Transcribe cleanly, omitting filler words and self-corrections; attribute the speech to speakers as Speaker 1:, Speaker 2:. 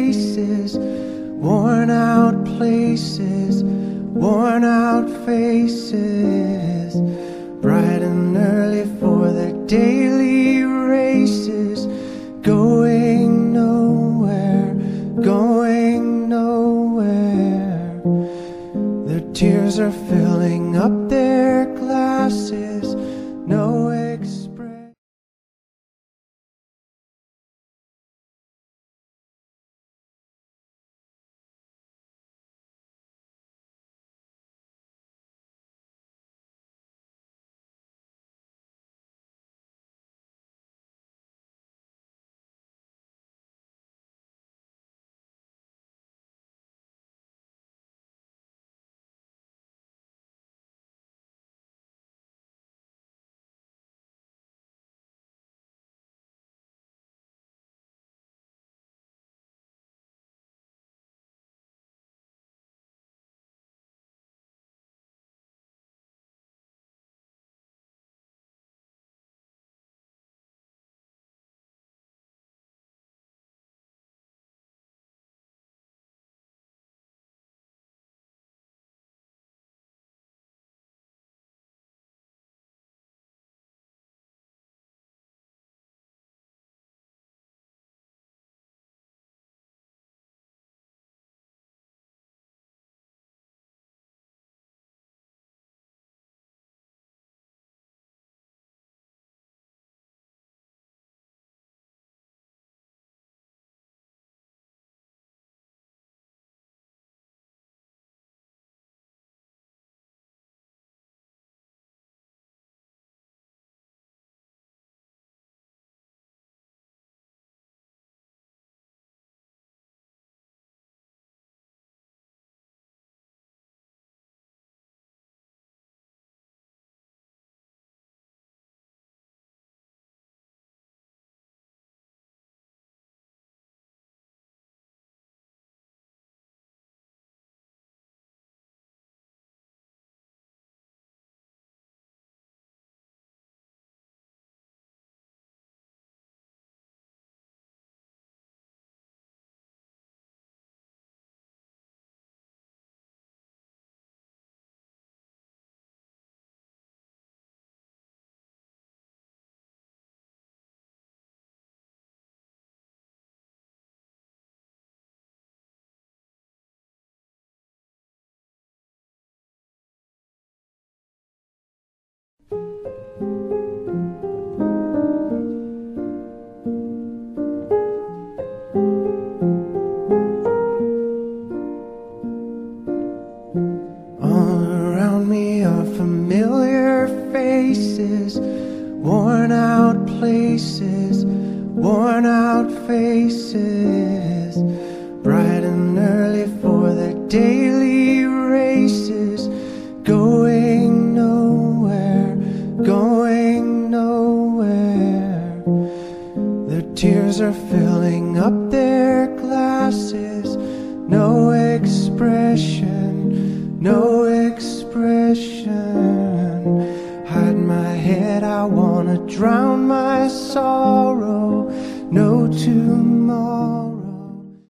Speaker 1: faces, worn out places, worn out faces, bright and early for their daily races, going nowhere, going nowhere. Their tears are filling up their glasses, no expression. All around me are familiar faces, worn out places, worn out faces, bright and early for their daily races, going nowhere, going nowhere. Their tears are filling up their glasses, no expression, no expression. Hide my head, I wanna drown my sorrow. No tomorrow.